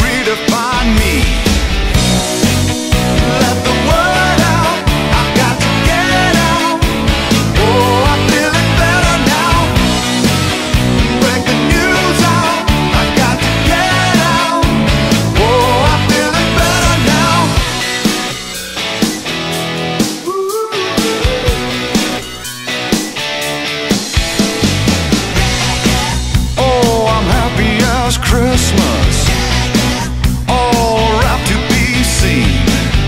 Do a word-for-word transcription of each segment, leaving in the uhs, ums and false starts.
redefine me. Let the word out, I've got to get out. Oh, I'm feeling better now. Break the news out, I've got to get out. Oh, I'm feeling better now. Oh, I'm happy as Christmas, all wrapped to be seen.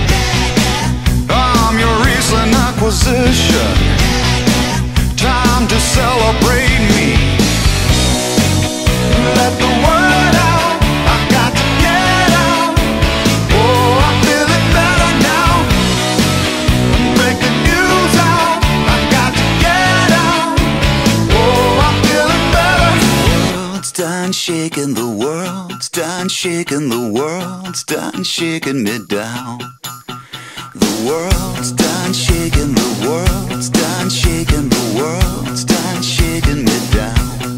I'm your recent acquisition, time to celebrate me. Let the word out, I've got to get out. Oh, I'm feeling better now. Break the news out, I've got to get out. Oh, I'm feeling better. World's done shaking, the world's done shaking, the world's done shaking me down. The world's done shaking, the world's done shaking, the world's done shaking me down.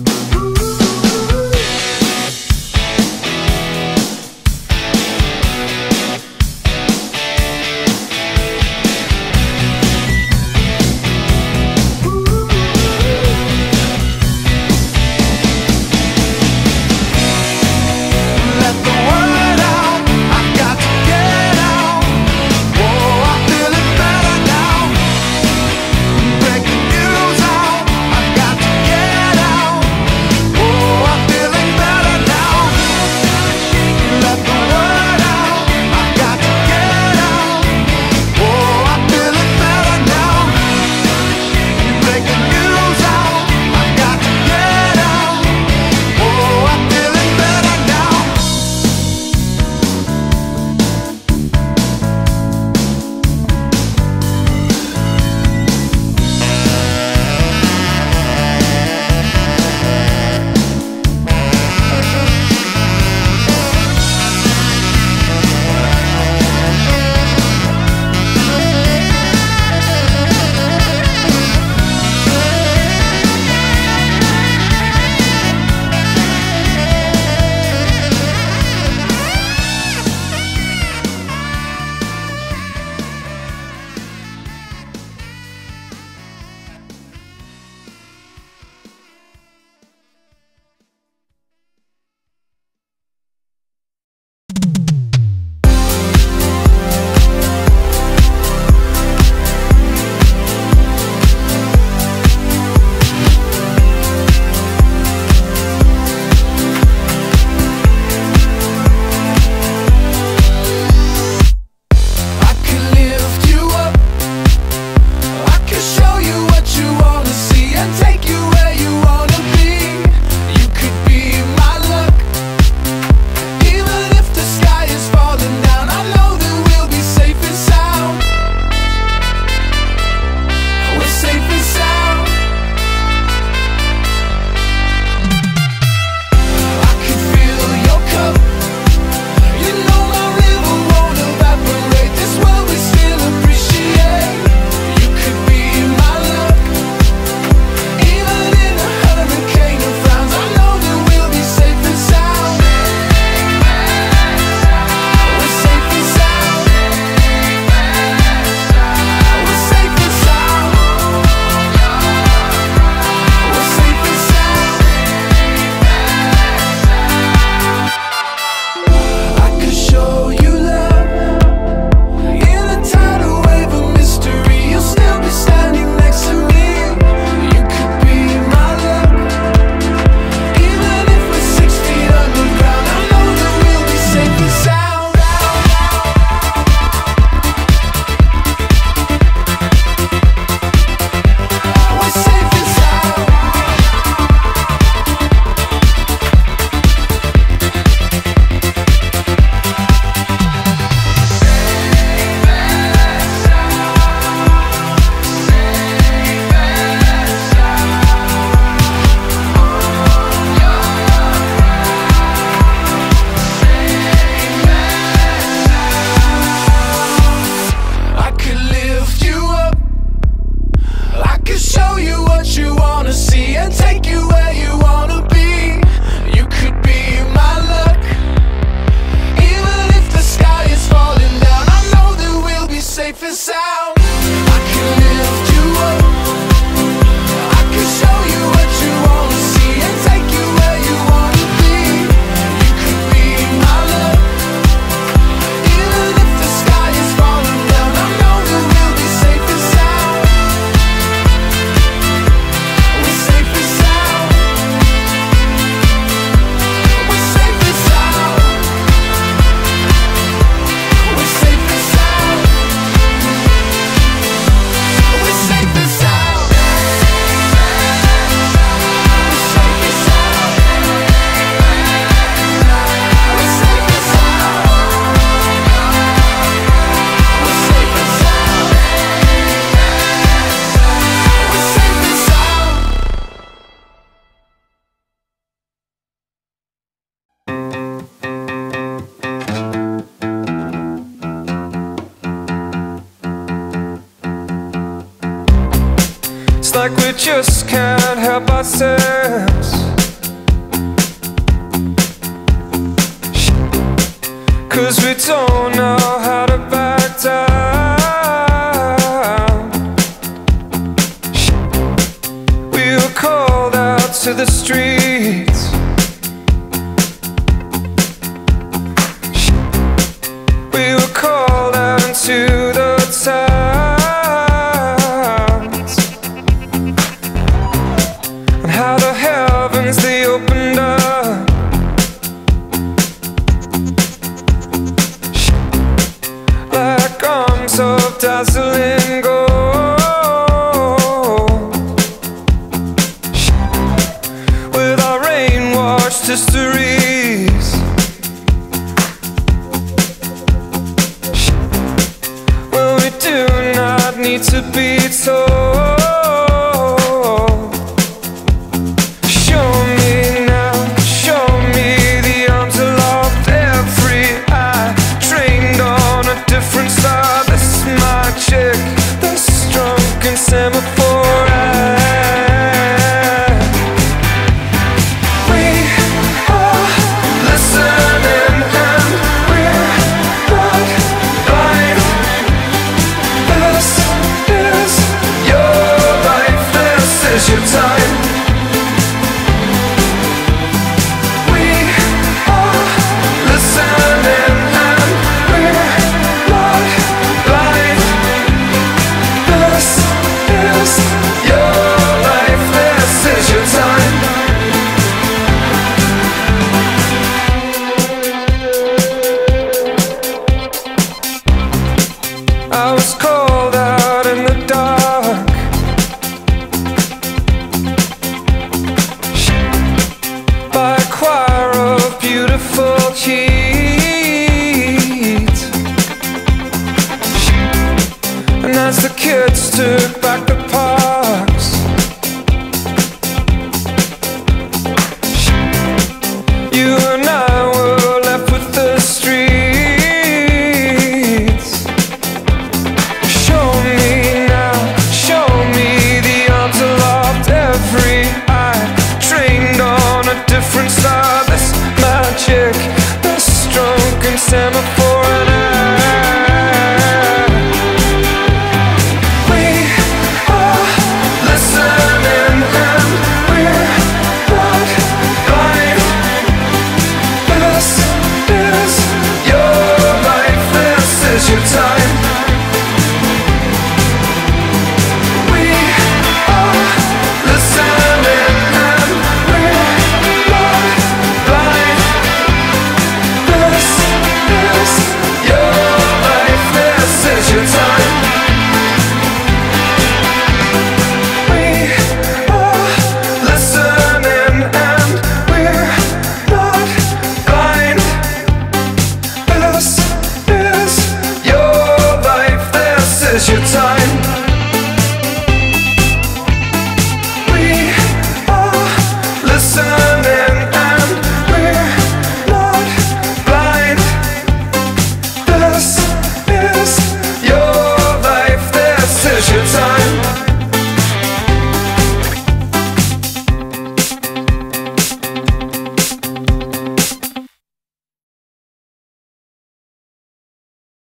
Let the word out, I've got to get out. Oh, I'm feeling better now. just can't help ourselves. 'Cause we don't know how to back down. We were called out to the streets. We were called out into the towns, and how the heavens they opened up. Like arms of dazzling gold, with our rain-washed histories. Well, we do not need to be told. Show me now, show me the arms aloft, every eye trained on a different star. This is magic, this drunken semaphore act. We are listening and we're not blind. This is your life, this is your time. We are listening and we're not blind. This is your life, this is your time. I was called out in the dark, by a choir of beautiful heat. And as the kids took back the parks, you and I were left with the streets. Show me now, show me the arms aloft, every eye trained on a different star. This magic, this drunken semaphore